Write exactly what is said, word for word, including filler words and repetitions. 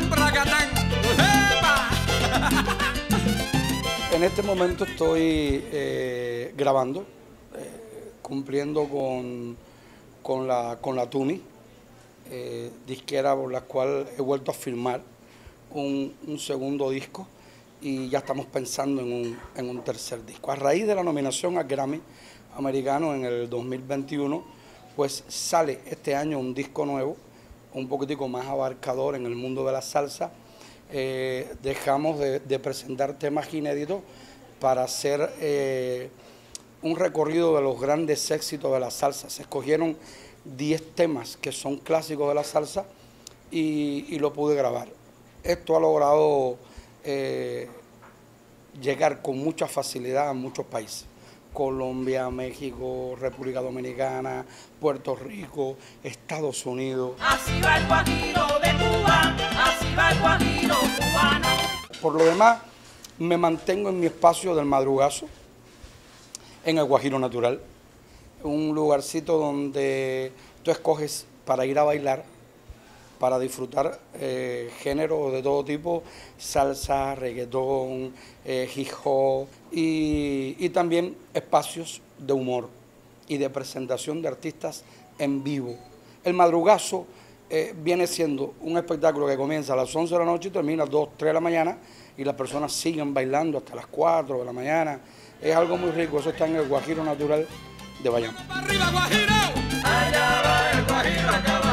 En este momento estoy eh, grabando, eh, cumpliendo con, con, la, con la Tuni, eh, disquera por la cual he vuelto a firmar un, un segundo disco y ya estamos pensando en un, en un tercer disco. A raíz de la nominación al Grammy americano en el dos mil veintiuno, pues sale este año un disco nuevo, un poquitico más abarcador en el mundo de la salsa. Eh, dejamos de, de presentar temas inéditos para hacer eh, un recorrido de los grandes éxitos de la salsa. Se escogieron diez temas que son clásicos de la salsa y, y lo pude grabar. Esto ha logrado eh, llegar con mucha facilidad a muchos países. Colombia, México, República Dominicana, Puerto Rico, Estados Unidos. Así va el guajiro de Cuba, así va el guajiro cubano. Por lo demás, me mantengo en mi espacio del Madrugazo, en el Guajiro Natural, un lugarcito donde tú escoges para ir a bailar, para disfrutar eh, géneros de todo tipo, salsa, reggaetón, eh, hip hop y, y también espacios de humor y de presentación de artistas en vivo. El Madrugazo eh, viene siendo un espectáculo que comienza a las once de la noche y termina a las dos, tres de la mañana y las personas siguen bailando hasta las cuatro de la mañana. Es algo muy rico, eso está en el Guajiro Natural de Bayamo. Allá va el guajiro a caballo.